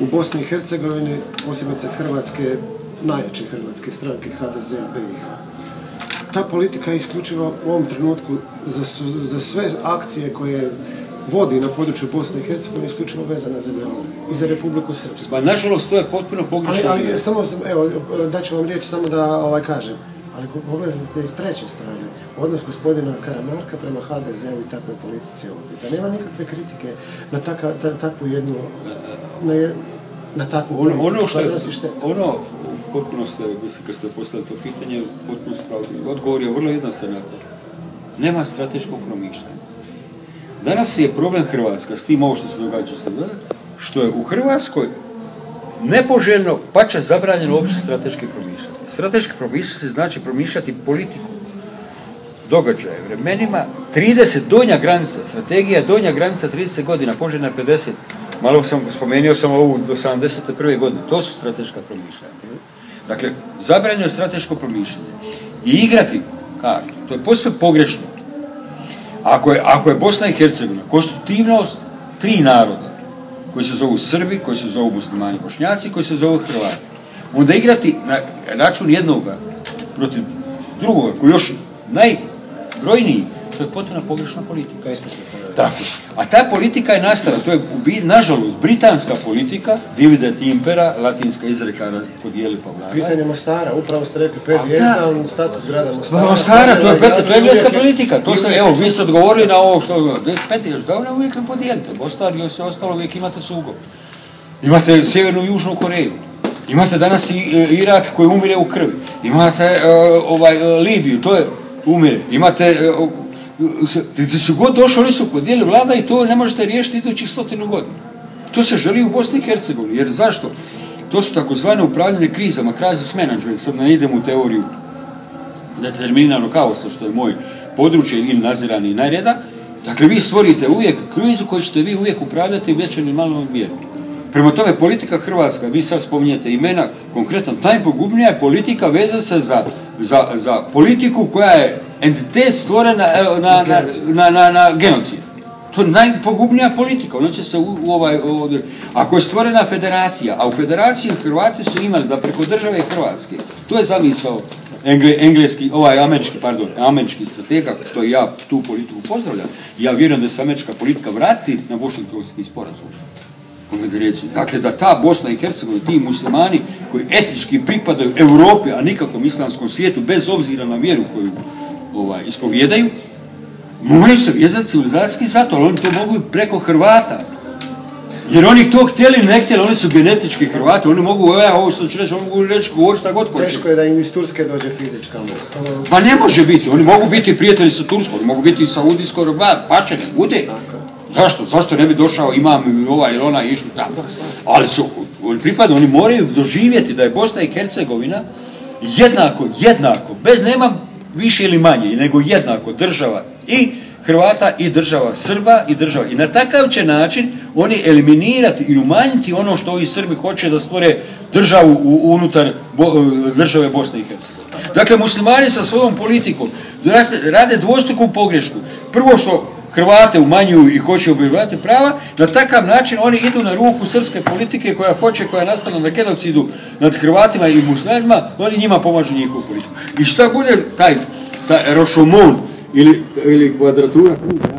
u Bosni i Hercegovini, posebice hrvatske, najjače hrvatske stranke HDZ-a BiH. Ta politika je isključivo u ovom trenutku za sve akcije koje vodi na području Bosne i Hercegovine isključivo vezana za Beograd i za Republiku Srpsku. Pa nažalost to je potpuno pogrešno. Ali samo, evo, daću vam riječ samo da kažem. Ali pogledajte iz treće strane, odnos gospodina Karamarka prema HDZ-u i takvoj politici ovdje. Da nema nikakve kritike na takvu jednu, na takvu politiku. Ono, potpuno ste, kad ste postavili to pitanje, potpuno spravili. Odgovor je vrlo jednostavan na to. Nema strateškog promišljanja. Danas je problem Hrvatska s tim ovo što se događa sada, što je u Hrvatskoj nepoželjno, pa čak zabranjeno uopće strateški promišljati. Strateški promišljati znači promišljati politiku, događaje, vremenima, 30, donja granica, strategija donja granica 30 godina, poželjna 50, malo spomenuo sam ovu do 71. godine, to su strateška promišljanja. Dakle, zabranjeno je strateško promišljanje. I igrati kartu, to je posve pogrešno. Ako je Bosna i Hercegovina konstitutivnost 3 naroda, koji se zovu Srbi, koji se zovu muslimani Bošnjaci, koji se zovu Hrvati, onda igrati na račun jednoga protiv drugoga, koji još najbrojniji, to je potpuno pogrešna politika. Tako. A ta politika je nastala, to je nažalost britanska politika, divide et impera, latinska izreka podijeli pa vladaj. Pitanje Mostara, upravo ste rekli 5 zvijezda, statut grada Mostara. Mostara, to je engleska politika. Evo, vi ste odgovorili na ovo što... 5 zvijezda, uvijek ne podijelite. Mostar i sve ostalo uvijek imate sukob. Imate sjevernu i južnu Koreju. Imate danas i Irak koji umire u krvi. Imate Libiju, to je umire. Imate... Gdje su god došli, oni su podijeli vlada i to ne možete riješiti idućih 100 godina. To se želi u Bosni i Hercegovini. Jer zašto? To su takozvane upravljanje krizama, crisis management. Sad ne idem u teoriju determiniranog kaosa, što je moj područje ili nazirani najreda. Dakle, vi stvorite uvijek krizu koju ćete vi uvijek upravljati u većoj ili malom mjeru. Prema tome, politika Hrvatska, vi sad spominjete imena, konkretno, najpogubnija je politika vezana se za politiku koja je entitet stvorena na genocid. To je najpogubnija politika. Ona će se ako je stvorena federacija, a u federaciji Hrvati su imali da preko države Hrvatske, to je zamisao američki stratega, što ja tu politiku pozdravljam. Ja vjerujem da se američka politika vrati na Washingtonski sporazum. Dakle, da ta Bosna i Hercegovina, ti muslimani koji etnički pripadaju Europi, a nikakvom islamskom svijetu, bez obzira na vjeru koju ispovjedaju, moraju se vezati civilizacijski zato, ali oni to mogu preko Hrvata. Jer oni to htjeli, ne htjeli, oni su genetički Hrvati, oni mogu, ovo što ću reći, oni mogu reći govor šta god hoće. Teško je da im iz Turske dođe fizička moć. Pa ne može biti, oni mogu biti prijatelji sa Turskom, oni mogu biti i Saudijsko Arabija, pa će ne bude. Zašto? Zašto ne bi došao imam ili ona išli tamo? Ali oni pripadaju, oni moraju doživjeti da je Bosna i Hercegovina jednako, bez nema više ili manje, nego jednako država i Hrvata i država Srba i država. I na takav će način oni eliminirati i umanjiti ono što ovi Srbi hoće da stvore državu unutar države Bosne i Hercegovine. Dakle, muslimani sa svojom politikom rade dvostruku pogrešku. Prvo što Hrvate umanjuju i hoće objavljati prava, na takav način oni idu na ruku srpske politike koja je nastala na genocidu nad Hrvatima i muslimanima, oni njima pomažu njihovu politiku. I šta bude taj Rošomon ili kvadratura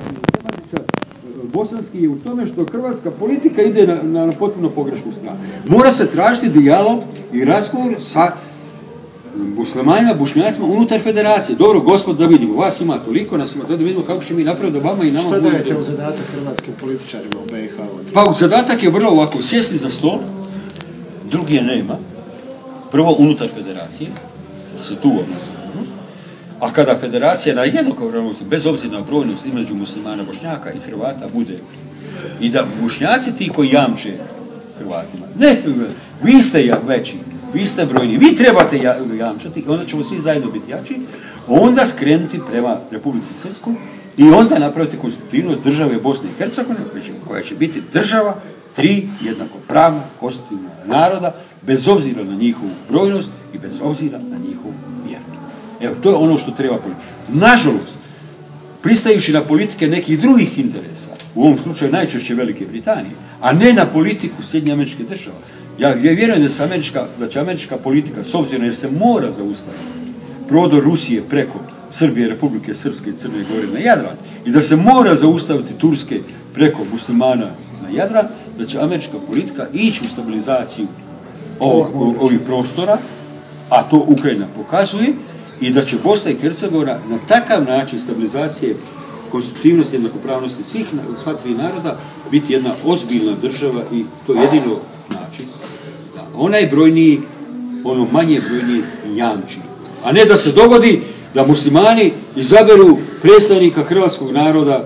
bosanski je u tome što hrvatska politika ide na potpuno pogrešnu stranu. Mora se tražiti dijalog i razgovor sa muslimanima, Bošnjacima unutar federacije. Dobro, gospod, da vidimo, vas ima toliko, nas ima to, da vidimo kako ćemo mi napraviti da vama i nama... Što dajete u zadatak hrvatskim političarima u BiH? Pa zadatak je vrlo ovako, sjesti za stol, drugi je nema, prvo unutar federacije, se tu odnosi, a kada federacija na jednakovravnosti, bez obzira na brojnost između muslimana, Bošnjaka i Hrvata bude, i da Bošnjaci ti koji jamče Hrvatima, ne, vi ste veći, vi ste brojni, vi trebate jamčati, onda ćemo svi zajedno biti jači, onda skrenuti prema Republici Srpskoj i onda napraviti konstitutivnost države Bosne i Hercegovine, koja će biti država 3 jednakopravna konstitutivna naroda, bez obzira na njihovu brojnost i bez obzira na njihovu vjeru. Evo, to je ono što treba političiti. Nažalost, pristajući na politike nekih drugih interesa, u ovom slučaju najčešće Velike Britanije, a ne na politiku Sjedinjenih Američkih Država. Ja vjerujem da će američka politika, s obzirom jer se mora zaustaviti prodor Rusije preko Srbije, Republike Srpske i Crne Gore na Jadran, i da se mora zaustaviti Turske preko muslimana na Jadran, da će američka politika ići u stabilizaciju ovih prostora, a to Ukrajina pokazuje, i da će Bosna i Hercegovina na takav način stabilizacije, konstitutivnosti, jednakopravnosti sva tri naroda biti jedna ozbiljna država, i to je jedino način da onaj brojniji, ono manje brojniji jamči. A ne da se dogodi da muslimani izaberu predstavnika hrvatskog naroda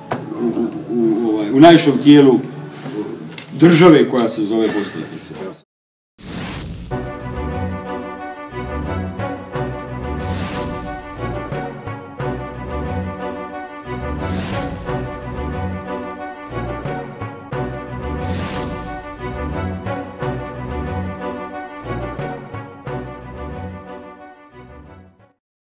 u najvišem tijelu države koja se zove Bosna i Hercegovina.